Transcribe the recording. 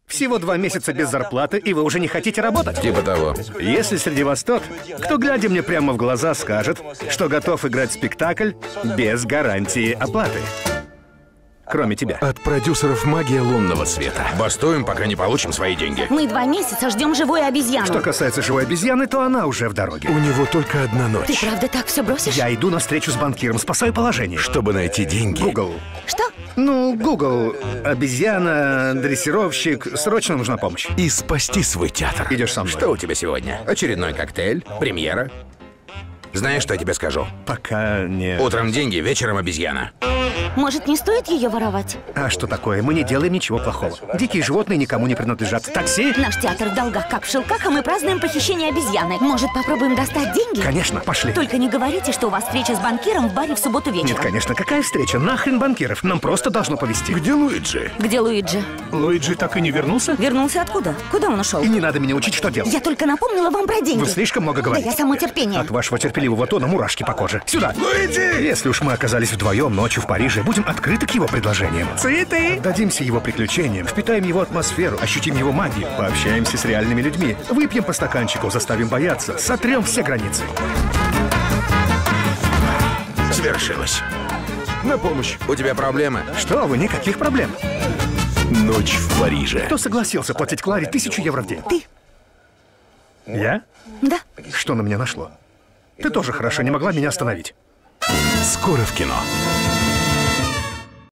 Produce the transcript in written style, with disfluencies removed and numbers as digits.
Всего 2 месяца без зарплаты, и вы уже не хотите работать? Типа того. Если среди вас тот, кто, глядя мне прямо в глаза, скажет, что готов играть спектакль без гарантии оплаты. Кроме тебя. От продюсеров «Магия лунного света». Бастуем, пока не получим свои деньги. Мы 2 месяца ждем живую обезьяну. Что касается живой обезьяны, то она уже в дороге. У него только одна ночь. Ты правда так все бросишь? Я иду на встречу с банкиром, спасаю положение. Чтобы найти деньги. Google. Что? Ну, Google. Обезьяна, дрессировщик. Срочно нужна помощь. И спасти свой театр. Идешь со мной. Что у тебя сегодня? Очередной коктейль? Премьера? Знаешь, что я тебе скажу? Пока не... Утром деньги, вечером обезьяна. Может, не стоит ее воровать? А что такое? Мы не делаем ничего плохого. Дикие животные никому не принадлежат. Такси? Наш театр в долгах, как в шелках, а мы празднуем похищение обезьяны. Может, попробуем достать деньги? Конечно, пошли. Только не говорите, что у вас встреча с банкиром в баре в субботу вечером. Нет, конечно, какая встреча? Нахрен банкиров? Нам просто должно повезти. Где Луиджи? Где Луиджи? Луиджи так и не вернулся? Вернулся откуда? Куда он ушел? И не надо меня учить, что делать. Я только напомнила вам про деньги. Вы слишком много говорите. Да я само терпение. От вашего терпеливого тона мурашки по коже. Сюда! Луиджи! Если уж мы оказались вдвоем ночью в Париже, будем открыты к его предложениям. Цветы! Дадимся его приключениям, впитаем его атмосферу, ощутим его магию, пообщаемся с реальными людьми, выпьем по стаканчику, заставим бояться, сотрем все границы. Свершилось. На помощь. У тебя проблемы? Что вы, никаких проблем. Ночь в Париже. Кто согласился платить Кларе 1000 евро в день? Ты? Я? Да. Что на меня нашло? Ты тоже хорошо не могла меня остановить. Скоро в кино.